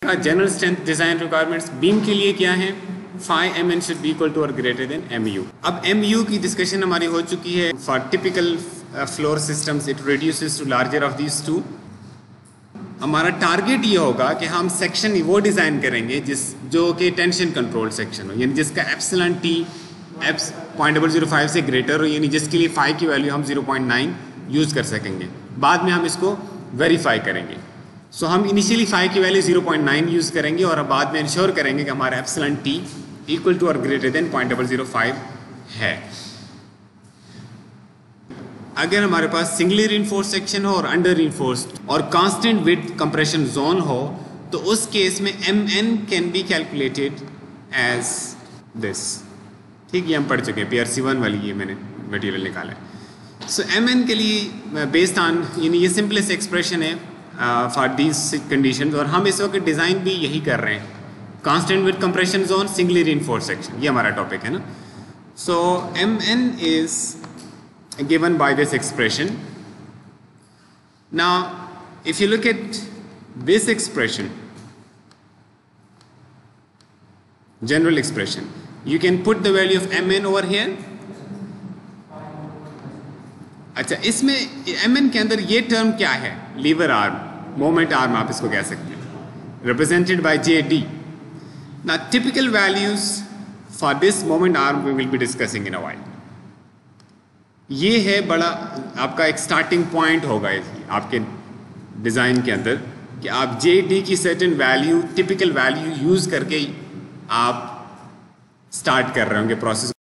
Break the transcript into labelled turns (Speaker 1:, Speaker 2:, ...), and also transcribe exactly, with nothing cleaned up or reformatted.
Speaker 1: General strength design requirements beam के लिए क्या है, phi M n should be equal to और ग्रेटर देन एम यू। अब एम यू की डिस्कशन हमारी हो चुकी है। For typical floor systems it reduces to larger of these two. हमारा टारगेट ये होगा कि हम सेक्शन वो डिज़ाइन करेंगे जिस जो कि टेंशन कंट्रोल सेक्शन हो, यानी जिसका एप्सिलॉन टी एप्स पॉइंट डबल जीरो फाइव से ग्रेटर हो, यानी जिसके लिए फाइव की वैल्यू हम जीरो पॉइंट नाइन यूज़ कर सकेंगे। बाद में हम इसको वेरीफाई करेंगे। सो so, हम इनिशियली फाइव की value zero point nine use करेंगे और बाद में इंश्योर करेंगे कि हमारा एप्सिलॉन टी इक्वल टू और greater than point double zero five है। अगर हमारे पास सिंगली रिइंफोर्स्ड सेक्शन हो और अंडर रिइंफोर्स्ड और कांस्टेंट विड्थ कंप्रेशन जोन हो, तो उस केस में M n can be calculated as this. ठीक, ये हम पढ़ चुके हैं, पी आर सी वन वाली ये मैंने मटेरियल निकाला है। सो एम एन के लिए बेस्ड ऑन यानी ये सिंपलेस्ट एक्सप्रेशन है फॉर दीज कंडीशंस, और हम इस वक्त डिज़ाइन भी यही कर रहे हैं। Constant width compression zone, singly reinforced section, ये हमारा टॉपिक है ना। So M n is given by this expression. Now if you look at this expression, general expression, you can put the value of mn over here. अच्छा, इसमें mn के अंदर ये term क्या है, लीवर आर्म, मोमेंट आर्म आप इसको कह सकते हैं, represented by J D. Now typical values for this moment arm we will be discussing in a while. ये है बड़ा आपका एक स्टार्टिंग पॉइंट होगा आपके डिज़ाइन के अंदर कि आप जे डी की certain value, typical value use करके आप स्टार्ट कर रहे होंगे प्रोसेस।